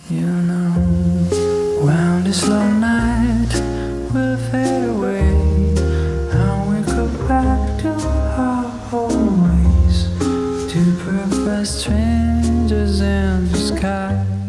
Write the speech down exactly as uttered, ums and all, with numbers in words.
You know, when this long night will fade away, and we go back to our old ways, two perfect strangers in the sky.